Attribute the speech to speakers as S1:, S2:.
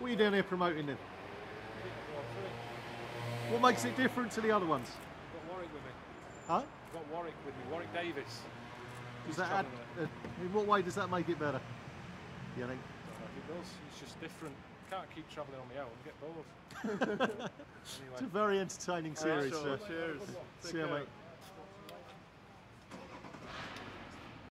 S1: What are you down here promoting then? What makes it different to the other ones?
S2: I've got Warwick with me.
S1: Huh?
S2: I've got Warwick with me, Warwick Davis.
S1: Does that add, in what way does that make it better? You think?
S2: I don't know if it does, it's just different. Can't keep travelling on my own, get bored. Anyway.
S1: It's a very entertaining series.
S3: Cheers.
S1: See you, mate.